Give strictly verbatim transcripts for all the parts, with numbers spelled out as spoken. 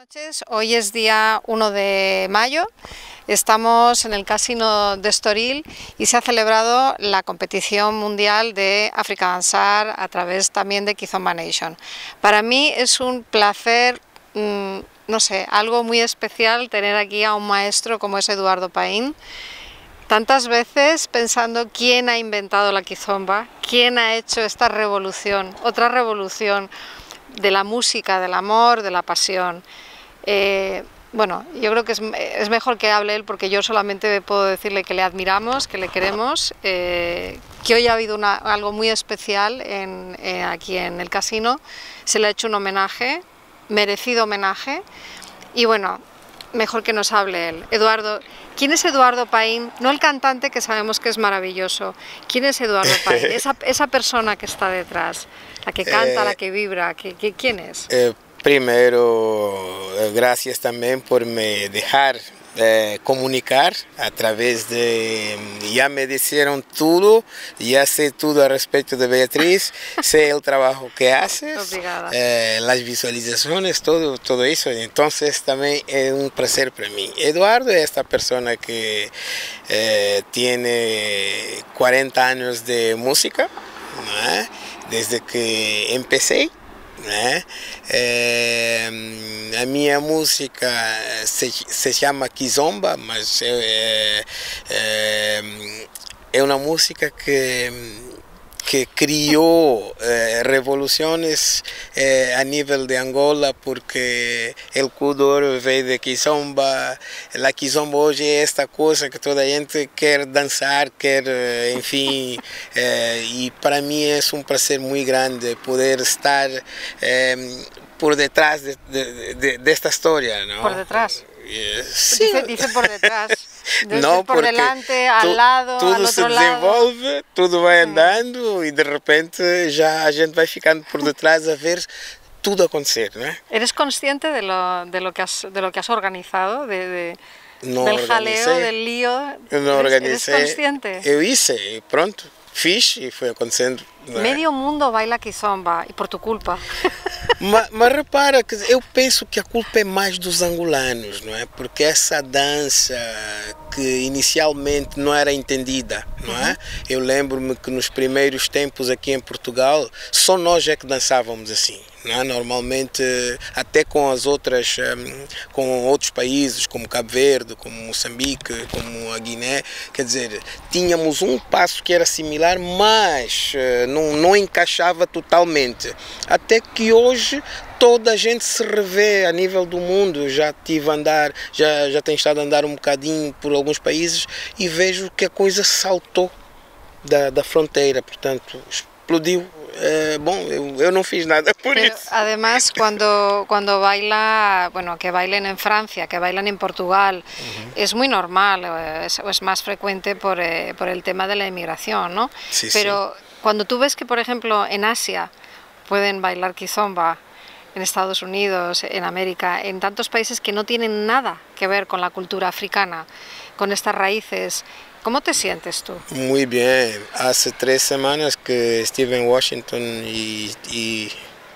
Noches, hoy es día uno de mayo, estamos en el Casino de Estoril y se ha celebrado la competición mundial de Africa Dansar a través también de Kizomba Nation. Para mí es un placer, mmm, no sé, algo muy especial tener aquí a un maestro como es Eduardo Paín. Tantas veces pensando quién ha inventado la Kizomba, quién ha hecho esta revolución, otra revolución de la música, del amor, de la pasión. Eh, bueno, yo creo que es, es mejor que hable él porque yo solamente puedo decirle que le admiramos, que le queremos, eh, que hoy ha habido una, algo muy especial en, eh, aquí en el casino, se le ha hecho un homenaje, merecido homenaje, y bueno, mejor que nos hable él. Eduardo, ¿quién es Eduardo Paín? No el cantante, que sabemos que es maravilloso. ¿Quién es Eduardo Paín? Esa, esa persona que está detrás, la que canta, eh, la que vibra, ¿qué, qué, ¿quién es? Eh, primero, gracias también por me dejar eh, comunicar a través de... Ya me dijeron todo, ya sé todo al respecto de Beatriz, sé el trabajo que haces, eh, las visualizaciones, todo, todo eso. Entonces también es un placer para mí. Eduardo es esta persona que eh, tiene cuarenta años de música, ¿no? Desde que empecé. Né? É, a minha música se, se chama Kizomba, mas é, é, é uma música que, que criou é, revoluções é, a nível de Angola, porque o Kuduro veio de Kizomba. A Kizomba hoje é esta coisa que toda a gente quer dançar, quer, enfim, é, e para mim é um prazer muito grande poder estar é, por detrás de, de, de, desta história, não? Por detrás. Sí. Dice, dice por detrás, no, por delante, al tu, lado, tudo al otro se desenvolve, lado. Tudo vai andando sí. E de repente já a gente vai ficando por detrás a ver tudo acontecer, não é? ¿Eres consciente de lo, de lo, que, has, de lo que has organizado, de, de, no del jaleo, del lío? No ¿Eres, organicé. ¿Eres consciente? Eu hice e pronto, fiz e foi acontecendo. Medio mundo baila Kizomba e por tu culpa. Mas, mas repara, que eu penso que a culpa é mais dos angolanos, não é? Porque essa dança que inicialmente não era entendida, não é? Uhum. Eu lembro-me que nos primeiros tempos aqui em Portugal, só nós é que dançávamos assim. Não é? Normalmente, até com as outras, com outros países, como Cabo Verde, como Moçambique, como a Guiné, quer dizer, tínhamos um passo que era similar, mas não, não encaixava totalmente. Até que hoje toda a gente se revê a nível do mundo. Já tive a andar, já, já tenho estado a andar um bocadinho por alguns países e vejo que a coisa saltou da, da fronteira, portanto, explodiu. Eh, bom, eu, eu não fiz nada por Pero, isso. Además, cuando, cuando baila, bueno, que bailen en Francia, que bailan en Portugal, uh-huh. Es muy normal, es, es más frecuente por, eh, por el tema de la inmigración, ¿no? Sí, pero sí. Cuando tú ves que, por ejemplo, en Asia pueden bailar Kizomba, en Estados Unidos, en América, en tantos países que no tienen nada que ver con la cultura africana, con estas raíces, ¿cómo te sientes tú? Muy bien. Hace tres semanas que estuve en Washington y, y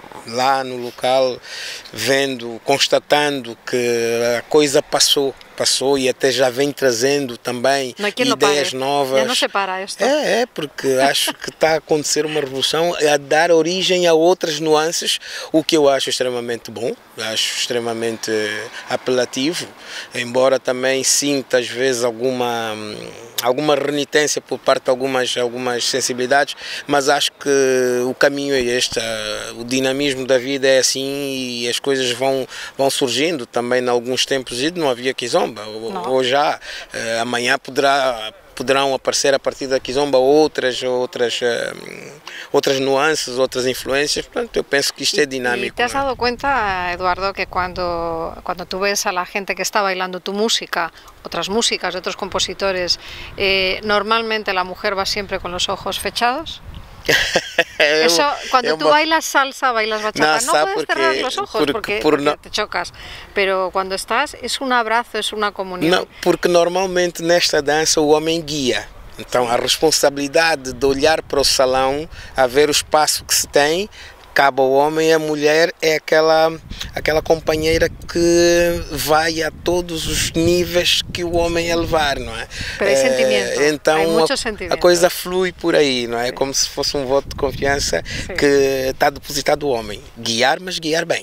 lá no local vendo, constatando que a coisa passou, passou e até já vem trazendo também ideias novas. Já não se para isto. É, é, porque acho que está a acontecer uma revolução a dar origem a outras nuances, o que eu acho extremamente bom, acho extremamente apelativo, embora também sinta às vezes alguma alguma renitência por parte de algumas, algumas sensibilidades, mas acho que o caminho é este, o dinamismo da vida é assim e as coisas vão, vão surgindo também em alguns tempos e não havia Kizomba, ou, ou já, amanhã poderá poderão aparecer a partir da Kizomba outras, outras, outras nuances, outras influências, portanto eu penso que isto é dinâmico. ¿Y te has dado cuenta, Eduardo, que cuando, cuando tú ves a la gente que está bailando tu música, otras músicas de otros compositores, eh, normalmente la mujer va siempre con los ojos fechados? Eso, cuando tú bailas salsa, bailas bachata, no, no puedes porque, cerrar los ojos porque, porque, por porque no... te chocas, pero cuando estás es un abrazo, es una comunión. Não, porque normalmente nesta dança o homem guia, então a responsabilidade de olhar para o salão, a ver o espaço que se tem, acaba o homem, a mulher é aquela, aquela companheira que vai a todos os níveis que o homem é levar, não é? Pero hay é, sentimiento, então hay mucho a, sentimiento. a coisa flui por aí, não é? Sí. Como se fosse um voto de confiança Sí. que está depositado o homem. Guiar, mas guiar bem.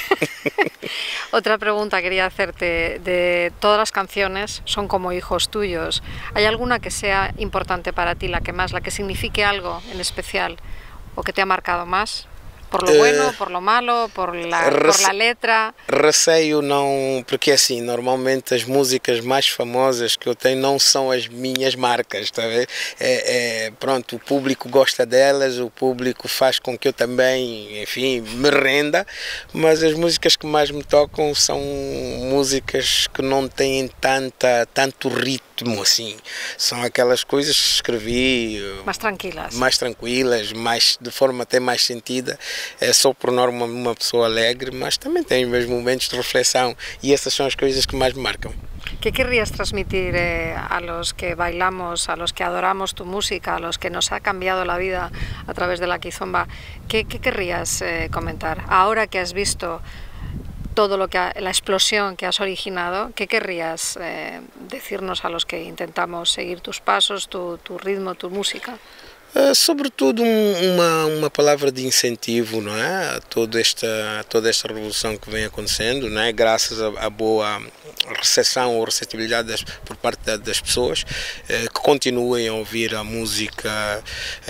Otra pregunta quería hacerte, de todas las canciones son como hijos tuyos, ¿hay alguna que sea importante para ti, la que más, la que signifique algo en especial o que te ha marcado más? Por lo bueno, uh, por lo malo, por la, por la letra? Receio não, porque assim, normalmente as músicas mais famosas que eu tenho não são as minhas marcas, tá vendo? É, é, pronto, o público gosta delas, o público faz com que eu também, enfim, me renda, mas as músicas que mais me tocam são músicas que não têm tanta, tanto ritmo assim, são aquelas coisas que escrevi mais tranquilas, mais tranquilas, mais, de forma até mais sentida. É só por norma uma pessoa alegre, mas também tem os meus momentos de reflexão e essas são as coisas que mais me marcam. ¿Qué querrías transmitir eh, a los que bailamos, a los que adoramos tu música, a los que nos ha cambiado la vida a través de la kizomba? ¿Qué, qué querrías eh, comentar? Ahora que has visto todo lo que ha, la explosión que has originado, ¿qué querrías eh, decirnos a los que intentamos seguir tus pasos, tu, tu ritmo, tu música? Uh, sobretudo um, uma, uma palavra de incentivo, não é? A toda esta, a toda esta revolução que vem acontecendo, não é? Graças à boa recepção ou receptibilidade das, por parte da, das pessoas, eh, que continuem a ouvir a música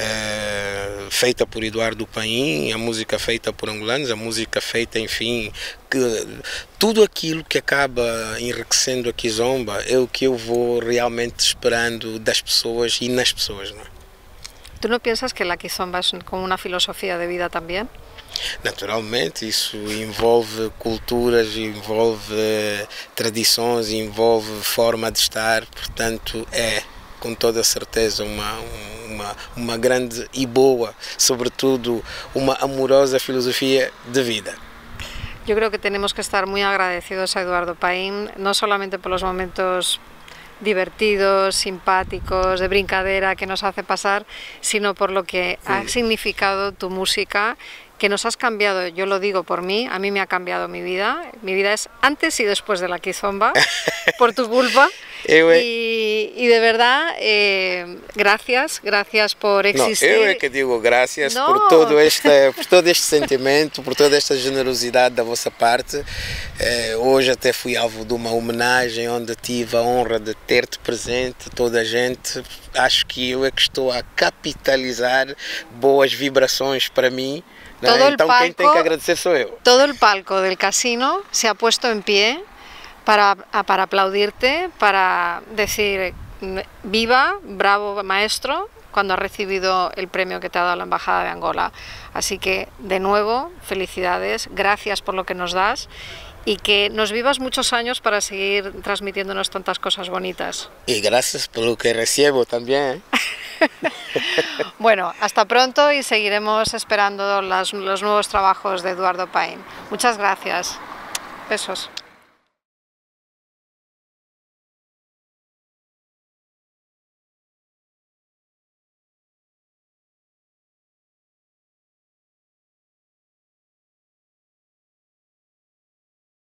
eh, feita por Eduardo Paim, a música feita por angolanos, a música feita, enfim, que tudo aquilo que acaba enriquecendo a kizomba é o que eu vou realmente esperando das pessoas e nas pessoas, não é? ¿Tú no piensas que la kizomba es como una filosofía de vida también? Naturalmente, isso envolve culturas, envolve tradições, envolve forma de estar, portanto é com toda certeza uma, uma, uma grande e boa, sobretudo uma amorosa filosofia de vida. Yo creo que tenemos que estar muy agradecidos a Eduardo Paim, no solamente por los momentos divertidos, simpáticos, de brincadera que nos hace pasar, sino por lo que sí. ha significado tu música, que nos has cambiado, yo lo digo por mí, a mí me ha cambiado mi vida, mi vida es antes y después de la kizomba, por tu culpa, y, y de verdad, eh, gracias, gracias por existir. Não, eu é que digo graças no. por, todo este, por todo este sentimento, por toda esta generosidade da vossa parte. Eh, hoje até fui alvo de uma homenagem onde tive a honra de ter-te presente, toda a gente. Acho que eu é que estou a capitalizar boas vibrações para mim. Todo então palco, quem tem que agradecer sou eu. Todo el palco del casino se ha puesto en pie para, para aplaudirte, para decir viva, bravo maestro, cuando has recibido el premio que te ha dado la Embajada de Angola. Así que, de nuevo, felicidades, gracias por lo que nos das y que nos vivas muchos años para seguir transmitiéndonos tantas cosas bonitas. Y gracias por lo que recibo también. Bueno, hasta pronto y seguiremos esperando las, los nuevos trabajos de Eduardo Paim. Muchas gracias. Besos.